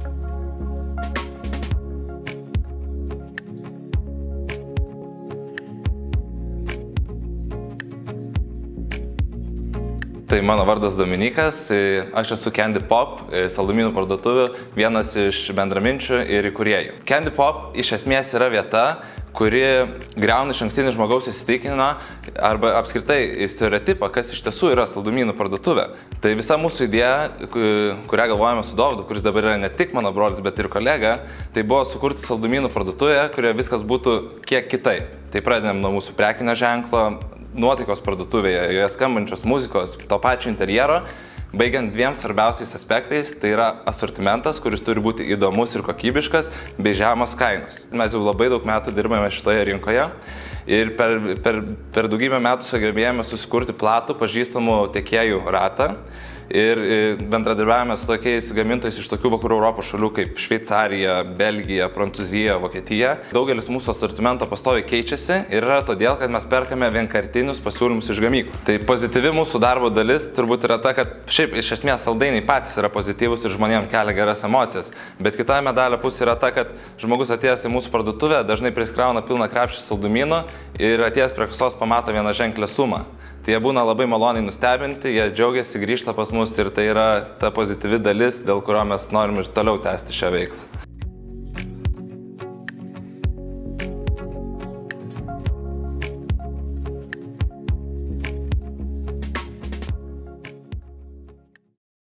Tai mano vardas Dominykas, aš esu Candy Pop, saldumynų parduotuvių, vienas iš bendraminčių ir įkūrėjų. Candy Pop iš esmės yra vieta, kuri griauna išankstinį žmogaus įsitikinimą arba apskritai stereotipą, kas iš tiesų yra saldumynų parduotuvė. Tai visa mūsų idėja, kurią galvojame su Dovydu, kuris dabar yra ne tik mano brolis, bet ir kolega, tai buvo sukurti saldumynų parduotuvę, kurioje viskas būtų kiek kitaip. Tai pradedam nuo mūsų prekinio ženklo, nuotaikos parduotuvėje, joje skambančios muzikos, to pačio interjero, baigiant dviem svarbiausiais aspektais, tai yra asortimentas, kuris turi būti įdomus ir kokybiškas, bei žemos kainos. Mes jau labai daug metų dirbame šitoje rinkoje ir per daugybę metų sugebėjome susikurti platų pažįstamų tiekėjų ratą ir bendradarbiavame su tokiais gamintojais iš tokių vakarų Europos šalių kaip Šveicarija, Belgija, Prancūzija, Vokietija. Daugelis mūsų asortimento pastoviai keičiasi ir yra todėl, kad mes perkame vienkartinius pasiūlymus iš gamyklų. Tai pozityvi mūsų darbo dalis turbūt yra ta, kad šiaip iš esmės saldainiai patys yra pozityvus ir žmonėms kelia geras emocijas. Bet kita medalio pusė yra ta, kad žmogus atėjęs į mūsų parduotuvę dažnai priskrauna pilną krepšį saldumynų ir atėjęs prie kasos pamato vieną ženklę sumą. Tai jie būna labai maloniai nustebinti, jie džiaugiasi, grįžta pas mus ir tai yra ta pozityvi dalis, dėl kurio mes norim ir toliau tęsti šią veiklą.